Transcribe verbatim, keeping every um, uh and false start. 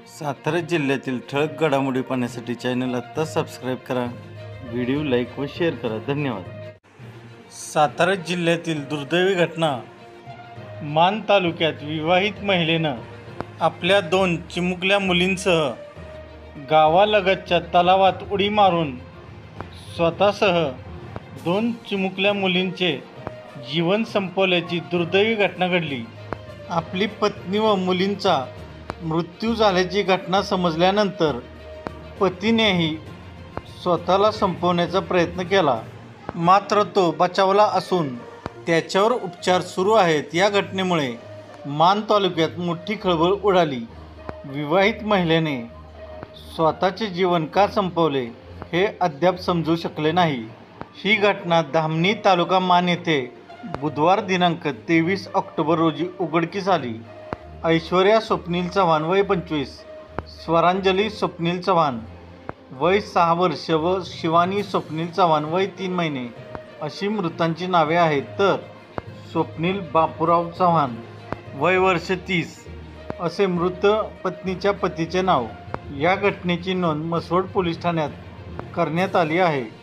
सातारा जिल्ह्यातील ठळक घडामोडी पाहण्यासाठी चॅनल आत्ता सबस्क्राईब करा. व्हिडिओ लाईक व शेअर करा. धन्यवाद. सातारा जिल्ह्यातील दुर्दैवी घटना. मान तालुक्यात विवाहित महिलेनं आपल्या दोन चिमुकल्या मुलींसह गावालगतच्या तलावात उडी मारून स्वतःसह दोन चिमुकल्या मुलींचे जीवन संपवल्याची दुर्दैवी घटना घडली. आपली पत्नी व मुलींचा मृत्यू झाल्याची घटना समजल्यानंतर पतीनेही स्वतःला संपवण्याचा प्रयत्न केला, मात्र तो बचावला असून त्याच्यावर उपचार सुरू आहेत. या घटनेमुळे मान तालुक्यात मोठी खळबळ उडाली. विवाहित महिलेने स्वतःचे जीवन का संपवले हे अद्याप समजू शकले नाही. ही घटना धामणी तालुका मान येथे बुधवार दिनांक तेवीस ऑक्टोबर रोजी उघडकीस आली. ऐश्वर्या स्वप्नील चव्हाण वय पंचवीस, स्वरांजली स्वप्नील चव्हाण वय सहा वर्ष व शिवानी स्वप्नील चव्हाण वय तीन महिने अशी मृतांची नावे आहेत. तर स्वप्नील बापूराव चव्हाण वय वर्ष तीस असे मृत पत्नीच्या पतीचे नाव. या घटनेची नोंद म्हसवड पोलीस ठाण्यात करण्यात आली आहे.